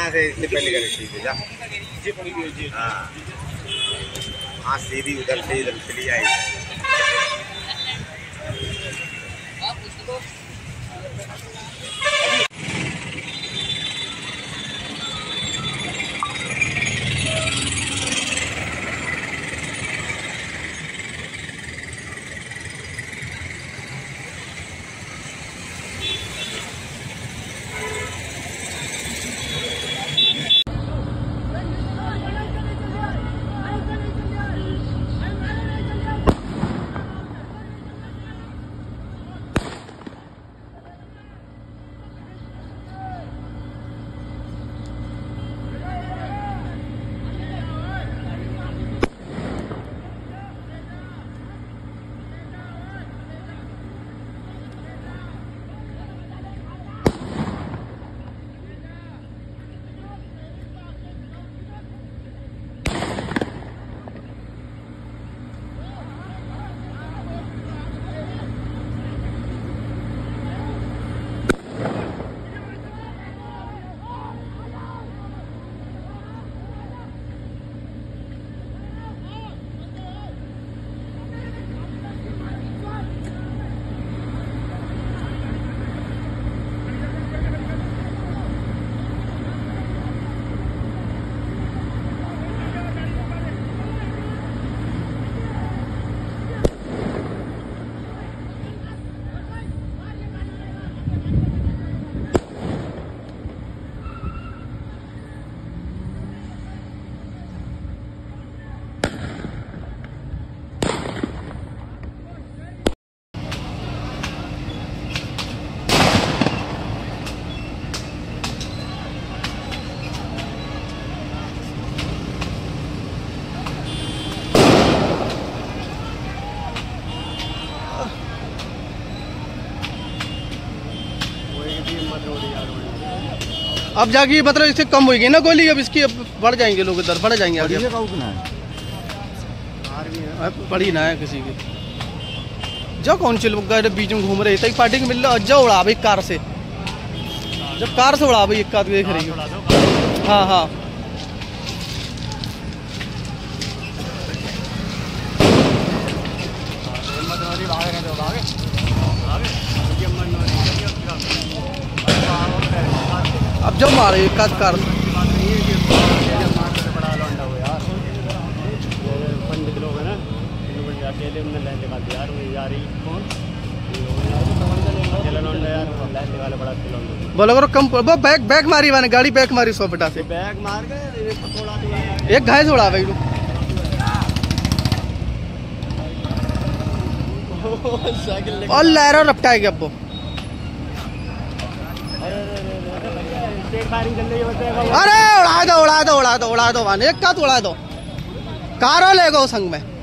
यहाँ से इससे पहले करे सीधे जा। हाँ हाँ सीधी उधर से चली आएगी। अब जाके मतलब इससे कम होगी ना गोली, अब इसकी अब बढ़ जाएंगे लोग, इधर बढ़ जाएंगे आगे। पड़ी ना है किसी की। जो कौन से लोग बीच में घूम रहे थे पार्टी के मिल रहा जो उड़ा भाई कार से, जब कार से उड़ा भाई एक आदमी देख रही हो। हाँ हाँ अब जो मारे एक आध कार पंडित लोग है ना, अकेले उन्होंने लाइन निकाल दिया यार। वो यार कौन बोलो करो कम वो बैग मारी मैंने, गाड़ी बैग मारी 100 फटा से बैग मार गए, एक घायल उड़ा भाई और लहरा रपटा है अब वो। अरे उड़ा दो मान एक का उड़ा दो, कारो ले गो संग में।